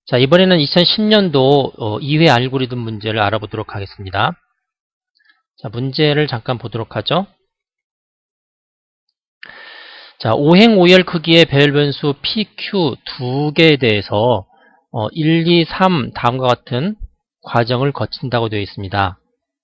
자, 이번에는 2010년도 2회 알고리즘 문제를 알아보도록 하겠습니다. 자, 문제를 잠깐 보도록 하죠. 자, 오행오열 크기의 배열 변수 PQ 두 개에 대해서 1, 2, 3 다음과 같은 과정을 거친다고 되어 있습니다.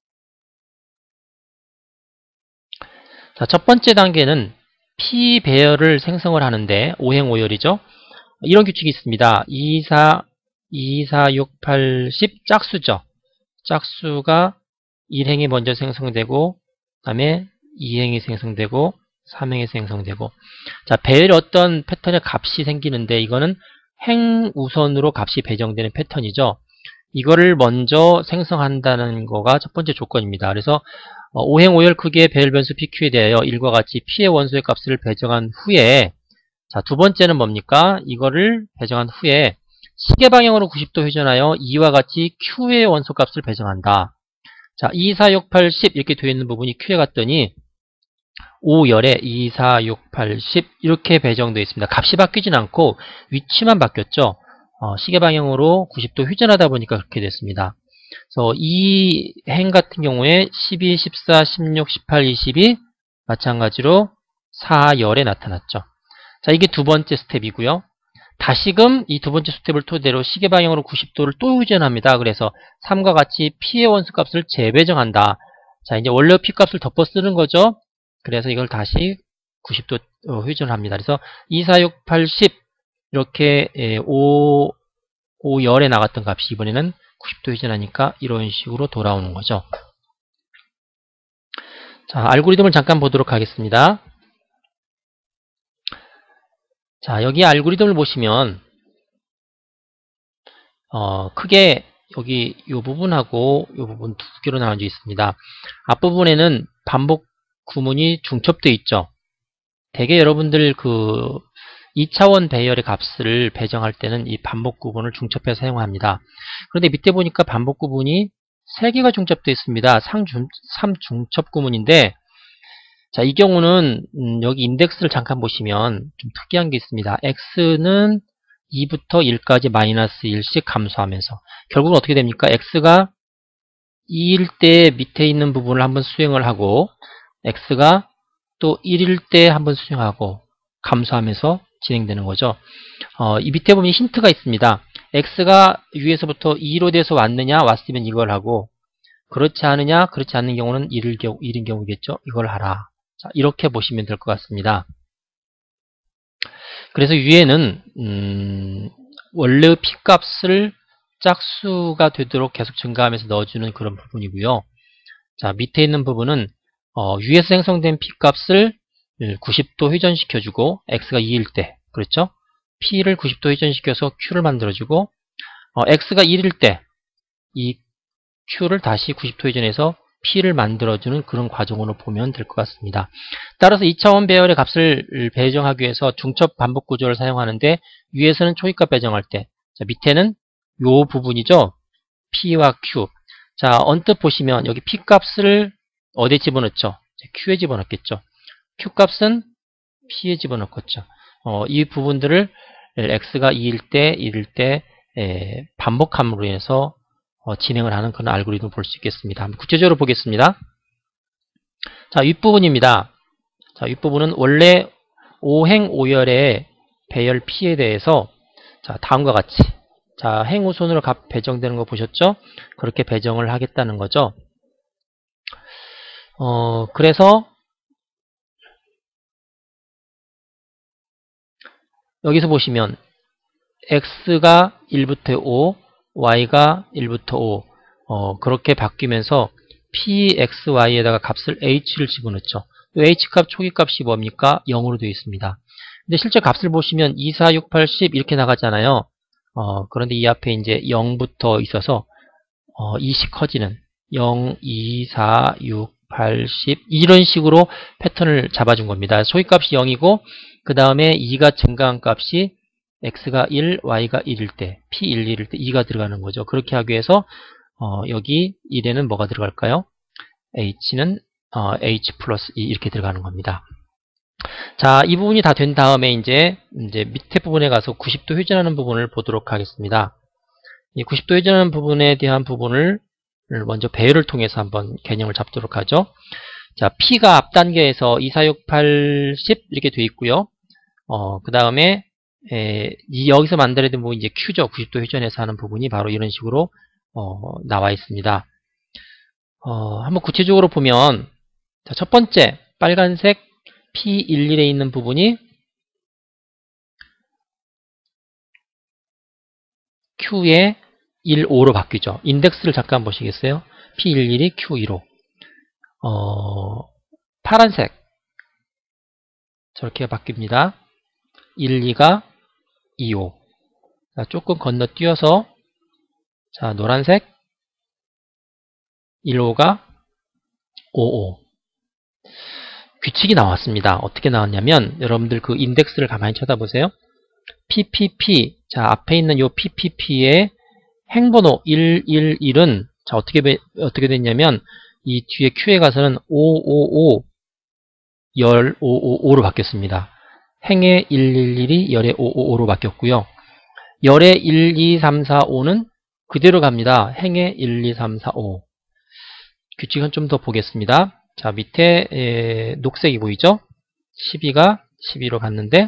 자, 첫 번째 단계는 P 배열을 생성을 하는데 오행오열이죠. 이런 규칙이 있습니다. 2, 4, 6, 8, 10 짝수죠. 짝수가 1행이 먼저 생성되고 그 다음에 2행이 생성되고 3행이 생성되고, 자, 배열에 어떤 패턴의 값이 생기는데 이거는 행 우선으로 값이 배정되는 패턴이죠. 이거를 먼저 생성한다는 거가 첫 번째 조건입니다. 그래서 오행오열 크기의 배열 변수 PQ에 대하여 1과 같이 P의 원소의 값을 배정한 후에, 자, 두 번째는 뭡니까? 이거를 배정한 후에 시계 방향으로 90도 회전하여 이와 같이 Q의 원소값을 배정한다. 자, 2, 4, 6, 8, 10 이렇게 되어 있는 부분이 Q에 갔더니 5열에 2, 4, 6, 8, 10 이렇게 배정되어 있습니다. 값이 바뀌진 않고 위치만 바뀌었죠. 시계 방향으로 90도 회전하다 보니까 그렇게 됐습니다. 그래서 이 행 같은 경우에 12, 14, 16, 18, 20이 마찬가지로 4열에 나타났죠. 자, 이게 두 번째 스텝이고요. 다시금 이 두 번째 스텝을 토대로 시계 방향으로 90도를 또 회전합니다. 그래서 3과 같이 P의 원소값을 재배정한다. 자, 이제 원래 P 값을 덮어 쓰는 거죠. 그래서 이걸 다시 90도 회전을 합니다. 그래서 2, 4, 6, 8, 10 이렇게 5열에 나갔던 값이 이번에는 90도 회전하니까 이런 식으로 돌아오는 거죠. 자, 알고리즘을 잠깐 보도록 하겠습니다. 자, 여기 알고리즘을 보시면 크게 여기 이 부분하고 이 부분 두 개로 나눠져 있습니다. 앞부분에는 반복 구문이 중첩되어 있죠. 대개 여러분들 그 2차원 배열의 값을 배정할 때는 이 반복 구문을 중첩해서 사용합니다. 그런데 밑에 보니까 반복 구문이 3개가 중첩되어 있습니다. 3중첩 구문인데, 자, 이 경우는 여기 인덱스를 잠깐 보시면 좀 특이한 게 있습니다. x는 2부터 1까지 마이너스 1씩 감소하면서 결국은 어떻게 됩니까? x가 2일 때 밑에 있는 부분을 한번 수행을 하고 x가 또 1일 때 한번 수행하고 감소하면서 진행되는 거죠. 이 밑에 보면 힌트가 있습니다. x가 위에서부터 2로 돼서 왔느냐, 왔으면 이걸 하고, 그렇지 않느냐, 그렇지 않는 경우는 1인 경우겠죠. 이걸 하라. 자, 이렇게 보시면 될 것 같습니다. 그래서 위에는 원래의 P값을 짝수가 되도록 계속 증가하면서 넣어주는 그런 부분이고요. 자, 밑에 있는 부분은 위에서 생성된 P값을 90도 회전시켜주고 x가 2일 때, 그렇죠? P를 90도 회전시켜서 Q를 만들어주고 x가 1일 때 이 Q를 다시 90도 회전해서 P를 만들어주는 그런 과정으로 보면 될 것 같습니다. 따라서 2차원 배열의 값을 배정하기 위해서 중첩 반복 구조를 사용하는데, 위에서는 초기값 배정할 때, 자, 밑에는 요 부분이죠. P와 Q. 자, 언뜻 보시면 여기 P 값을 어디에 집어넣죠? Q에 집어넣겠죠. Q 값은 P에 집어넣겠죠. 이 부분들을 x가 2일 때, 1일 때 반복함으로 인해서 진행을 하는 그런 알고리즘을 볼 수 있겠습니다. 한번 구체적으로 보겠습니다. 자, 윗부분입니다. 자, 윗부분은 원래 오행오열의 배열 P에 대해서, 자, 다음과 같이, 자, 행 우선으로 값 배정되는 거 보셨죠? 그렇게 배정을 하겠다는 거죠. 그래서 여기서 보시면 x가 1부터 5, y가 1부터 5 그렇게 바뀌면서 pxy에다가 값을 h를 집어넣죠. h값 초기값이 뭡니까? 0으로 되어 있습니다. 근데 실제 값을 보시면 2, 4, 6, 8, 10 이렇게 나가잖아요. 그런데 이 앞에 이제 0부터 있어서 2씩 커지는 0, 2, 4, 6, 8, 10 이런 식으로 패턴을 잡아준 겁니다. 소위값이 0이고 그 다음에 2가 증가한 값이 x가 1, y가 1일 때, p1, 1일 때 2가 들어가는 거죠. 그렇게 하기 위해서 여기 1에는 뭐가 들어갈까요? h는 h 플러스 2 이렇게 들어가는 겁니다. 자, 이 부분이 다 된 다음에 이제 밑에 부분에 가서 90도 회전하는 부분을 보도록 하겠습니다. 이 90도 회전하는 부분에 대한 부분을 먼저 배열을 통해서 한번 개념을 잡도록 하죠. 자, P가 앞 단계에서 2, 4, 6, 8, 10 이렇게 돼 있고요. 그 다음에 여기서 만들어야 되는 부분이 이제 Q죠. 90도 회전해서 하는 부분이 바로 이런 식으로 나와 있습니다. 한번 구체적으로 보면, 자, 첫 번째 빨간색 P11에 있는 부분이 Q의 15로 바뀌죠. 인덱스를 잠깐 보시겠어요? P11이 Q15. 파란색 저렇게 바뀝니다. 12가 25. 자, 조금 건너뛰어서, 자, 노란색 15가 55. 규칙이 나왔습니다. 어떻게 나왔냐면, 여러분들 그 인덱스를 가만히 쳐다보세요. PPP, 자, 앞에 있는 요 PPP의 행번호 111은, 자, 어떻게 됐냐면, 이 뒤에 Q에 가서는 555, 열 555로 바뀌었습니다. 행의 111이 열의 555로 바뀌었고요. 열의 1, 2, 3, 4, 5는 그대로 갑니다. 행의 1, 2, 3, 4, 5. 규칙은 좀 더 보겠습니다. 자, 밑에 녹색이 보이죠? 12가 12로 갔는데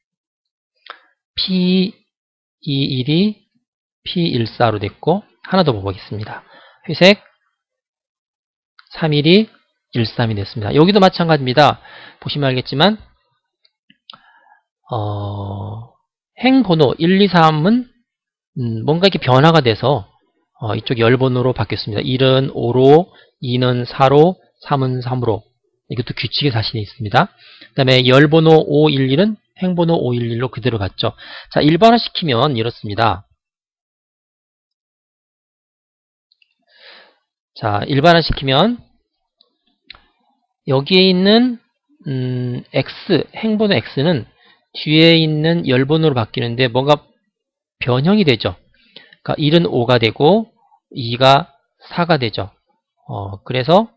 P21이 P14로 됐고, 하나 더 보겠습니다. 회색 31이 13이 됐습니다. 여기도 마찬가지입니다. 보시면 알겠지만 행번호 1, 2, 3은 뭔가 이렇게 변화가 돼서 이쪽 열번호로 바뀌었습니다. 1은 5로, 2는 4로, 3은 3으로. 이것도 규칙에 사실이 있습니다. 그 다음에 열번호 511은 행번호 511로 그대로 갔죠. 자, 일반화시키면 이렇습니다. 자, 일반화시키면 여기에 있는 X, 행번호 X는 뒤에 있는 열번호로 바뀌는데 뭔가 변형이 되죠. 그러니까 1은 5가 되고 2가 4가 되죠. 그래서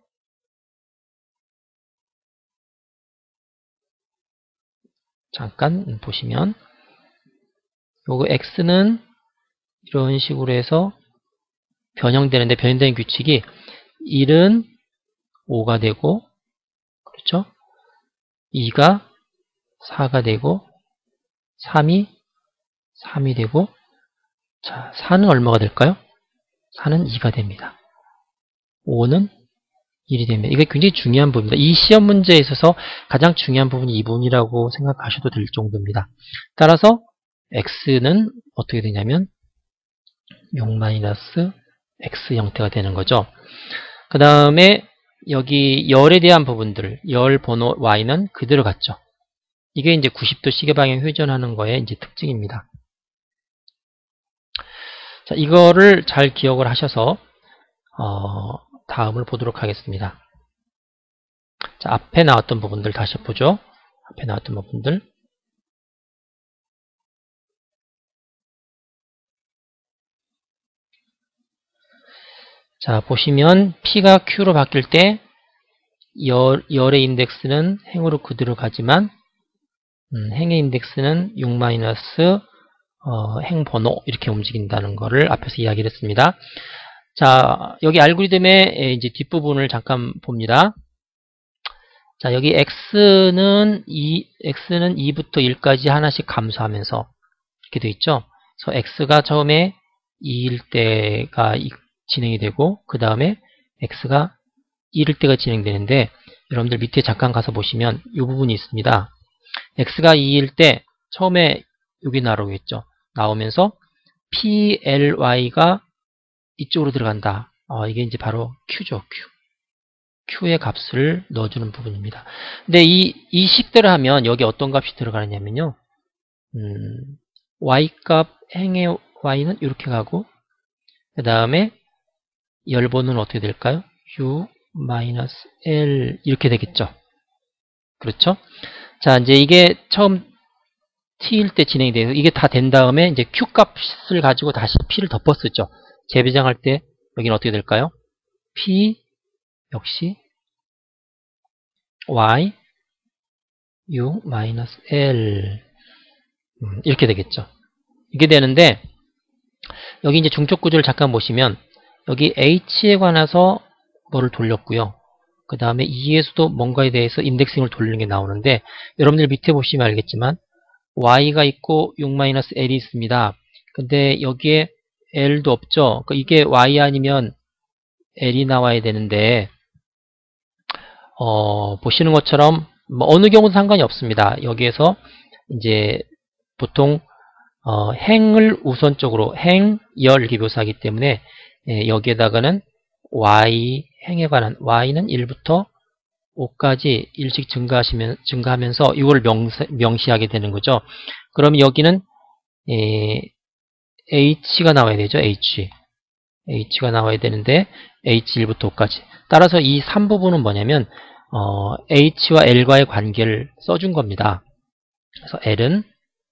잠깐 보시면 요거 X는 이런 식으로 해서 변형되는데, 변형되는 규칙이 1은 5가 되고, 그렇죠? 2가 4가 되고, 3이 되고, 자, 4는 얼마가 될까요? 4는 2가 됩니다. 5는 1이 됩니다. 이게 굉장히 중요한 부분입니다. 이 시험 문제에 있어서 가장 중요한 부분이 이 부분이라고 생각하셔도 될 정도입니다. 따라서 x는 어떻게 되냐면 6-x 형태가 되는 거죠. 그 다음에 여기 열에 대한 부분들, 열 번호 y는 그대로 갔죠. 이게 이제 90도 시계 방향 회전하는 거의 이제 특징입니다. 자, 이거를 잘 기억을 하셔서 다음을 보도록 하겠습니다. 자, 앞에 나왔던 부분들 다시 보죠. 앞에 나왔던 부분들. 자, 보시면 P가 Q로 바뀔 때 열의 인덱스는 행으로 그대로 가지만 행의 인덱스는 6- 행 번호 이렇게 움직인다는 것을 앞에서 이야기를 했습니다. 자, 여기 알고리즘의 이제 뒷부분을 잠깐 봅니다. 자, 여기 x는 2부터 1까지 하나씩 감소하면서 이렇게 되어 있죠. 그래서 x가 처음에 2일 때가 진행이 되고, 그 다음에 x가 1일 때가 진행되는데, 여러분들 밑에 잠깐 가서 보시면 이 부분이 있습니다. x가 2일 때 처음에 여기 나오겠죠. 나오면서 PLY가 이쪽으로 들어간다. 이게 이제 바로 Q죠. Q의 값을 넣어주는 부분입니다. 근데 이 식대로 하면 여기 어떤 값이 들어가느냐면요. Y값, 행의 Y는 이렇게 가고, 그 다음에 열번호는 어떻게 될까요? U-L 이렇게 되겠죠. 그렇죠? 자, 이제 이게 처음 T일 때 진행이 돼요. 이게 다 된 다음에 이제 Q 값을 가지고 다시 P를 덮어쓰죠. 재배정할 때 여기는 어떻게 될까요? P 역시 Y U-L 이렇게 되겠죠. 이게 되는데, 여기 이제 중첩 구조를 잠깐 보시면 여기 H에 관해서 뭐를 돌렸고요. 그 다음에 E에서도 뭔가에 대해서 인덱싱을 돌리는 게 나오는데 여러분들 밑에 보시면 알겠지만 Y가 있고 6-L이 있습니다. 근데 여기에 L도 없죠. 이게 Y 아니면 L이 나와야 되는데 보시는 것처럼 뭐 어느 경우도 상관이 없습니다. 여기에서 이제 보통 행을 우선적으로 행열 이렇게 묘사하기 때문에 여기에다가는 Y 행에 관한 Y는 1부터 5까지 일씩 증가하면서 이걸 명시하게 되는 거죠. 그럼 여기는 H가 나와야 되죠. H가 나와야 되는데 H1부터 5까지. 따라서 이 3부분은 뭐냐면 H와 L과의 관계를 써준 겁니다. 그래서 L은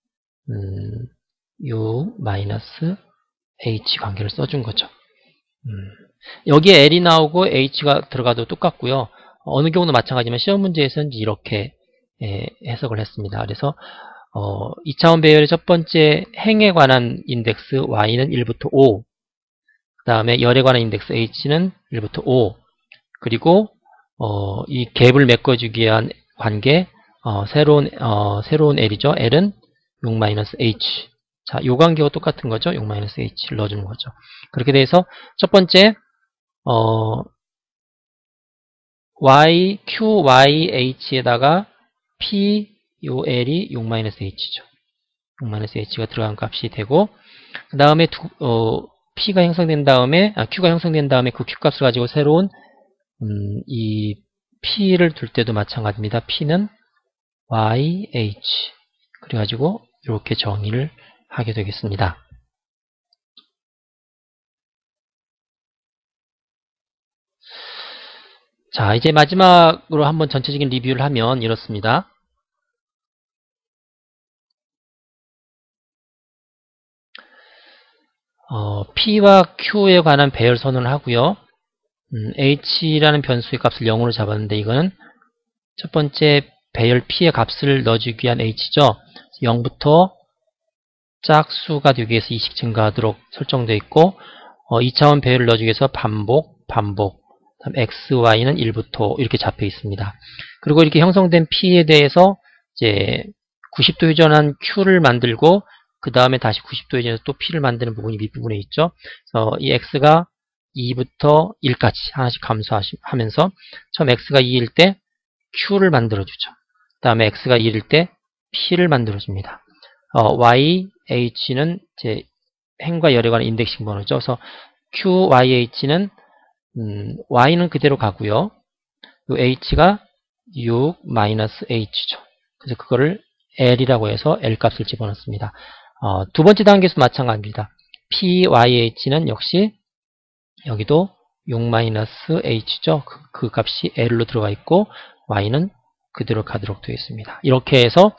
U-H 관계를 써준 거죠. 여기에 L이 나오고 H가 들어가도 똑같고요. 어느 경우도 마찬가지지만 시험 문제에서는 이렇게 해석을 했습니다. 그래서 2차원 배열의 첫 번째 행에 관한 인덱스 Y는 1부터 5, 그 다음에 열에 관한 인덱스 H는 1부터 5, 그리고 이 갭을 메꿔주기 위한 관계 새로운 L이죠. L은 6-H. 자, 요 관계와 똑같은 거죠. 6-H를 넣어주는 거죠. 그렇게 돼서 첫 번째 QYH에다가 P, 요 L이 6-H죠. 6-H가 들어간 값이 되고 그 다음에 Q가 형성된 다음에 그 Q값을 가지고 새로운 이 P를 둘 때도 마찬가지입니다. P는 YH 그래가지고 이렇게 정의를 하게 되겠습니다. 자, 이제 마지막으로 한번 전체적인 리뷰를 하면 이렇습니다. P와 Q에 관한 배열 선언을 하고요. H라는 변수의 값을 0으로 잡았는데 이거는 첫 번째 배열 P의 값을 넣어주기 위한 H죠. 0부터 짝수가 되기 위해서 2씩 증가하도록 설정되어 있고 2차원 배열을 넣어주기 위해서 반복 다음 X, Y는 1부터 이렇게 잡혀 있습니다. 그리고 이렇게 형성된 P에 대해서 이제 90도 회전한 Q를 만들고 그 다음에 다시 90도 회전해서 또 P를 만드는 부분이 밑부분에 있죠. 그래서 이 X가 2부터 1까지 하나씩 감소하면서 처음 X가 2일 때 Q를 만들어주죠. 그 다음에 X가 2일 때 P를 만들어줍니다. Y, H는 제 행과 열에 관한 인덱싱 번호죠. 그래서 Q, Y, H는 Y는 그대로 가고요. 요 H가 6-H죠. 그래서 그거를 L이라고 해서 L 값을 집어넣습니다. 두 번째 단계에서 마찬가지입니다. P, Y, H는 역시 여기도 6-H죠. 그 값이 L로 들어가 있고 Y는 그대로 가도록 되어 있습니다. 이렇게 해서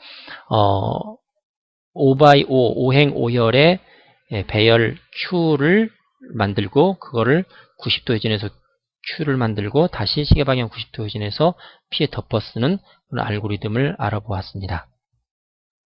5x5, 5행 5열의 배열 Q를 만들고 그거를 90도 회전해서 Q를 만들고 다시 시계방향 90도 회전해서 P에 덮어 쓰는 그런 알고리즘을 알아보았습니다.